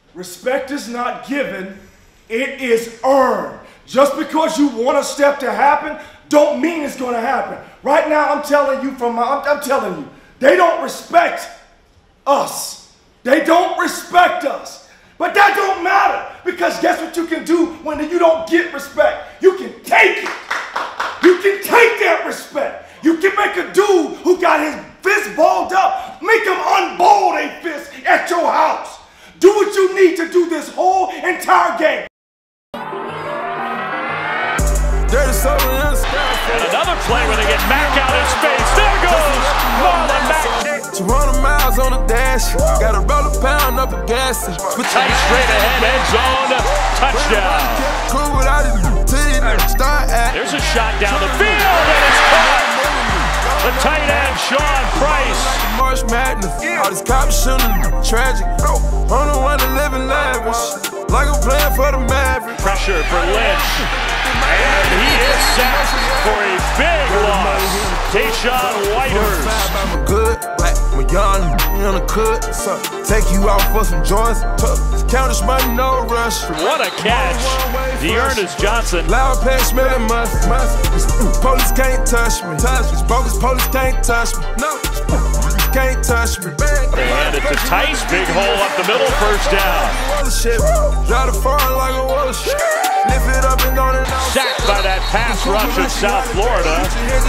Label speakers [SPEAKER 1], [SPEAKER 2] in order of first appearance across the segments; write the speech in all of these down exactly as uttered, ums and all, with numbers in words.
[SPEAKER 1] Respect is not given, it is earned. Just because you want a step to happen, don't mean it's going to happen. Right now, I'm telling you from my, I'm, I'm telling you, they don't respect us. They don't respect us. But that don't matter, because guess what you can do when you don't get respect? You can take it. You can take that respect. You can make a dude who got his fist balled up, make him unball a fist at your house. Do what you need to do this whole entire game.
[SPEAKER 2] And another play where they get Mack out in space. There goes Marlon Mack.
[SPEAKER 3] two hundred miles on the dash. Gotta roll a pound up a gas.
[SPEAKER 2] Tight straight ahead, end zone, touchdown.
[SPEAKER 3] Cool without it. Start at.
[SPEAKER 2] There's a shot down the field, and it's caught. The tight end, Sean Price.
[SPEAKER 3] March Madness. All these cops shooting, tragic. On the one to live in lavish. Like I'm playing for the Mavericks.
[SPEAKER 2] Pressure for Lynch. And he is set for a big loss. Tayshawn Whitehurst.
[SPEAKER 3] I'm good, like I'm young, in the cut. So take you out for some joints. Count this money, no rush.
[SPEAKER 2] What a catch. Dearness Johnson.
[SPEAKER 3] Loud pass, smelling must. Police can't touch me. These bogus police can't touch me. No, can't touch me.
[SPEAKER 2] They hand it to Tice. Big hole up the middle, first down.
[SPEAKER 3] Drive the foreign like a water shit. Lift it up and go to
[SPEAKER 2] sacked by that pass rush in South Florida.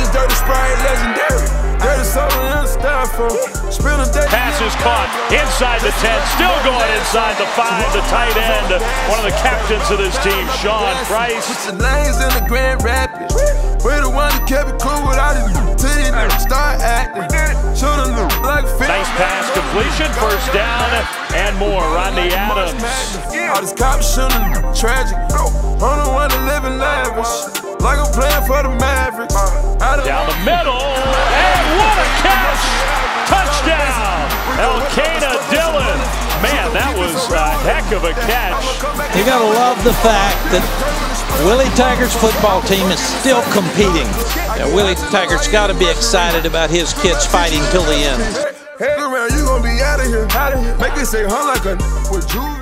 [SPEAKER 2] Pass is caught inside the ten, still going inside the five. The tight end, one of the captains of this team, Sean Price.
[SPEAKER 3] The lanes in the Grand Rapids. We're the ones that kept it cool without it. Start acting. Like
[SPEAKER 2] nice pass completion, first down, and more. Rodney Adams.
[SPEAKER 3] All these cops shooting, tragic. On the one to live in lavish. Like I'm playing for the Mavericks.
[SPEAKER 2] Down the middle, and what a catch! Touchdown! Elkanah Dillon. Man, that was a heck of a catch.
[SPEAKER 4] You gotta love the fact that Willie Taggart's football team is still competing. Now, Willie Taggart's got to be excited about his kids fighting till the end.
[SPEAKER 3] Hey, around, you gonna be out of here. Make it say, huh, like a with Juve.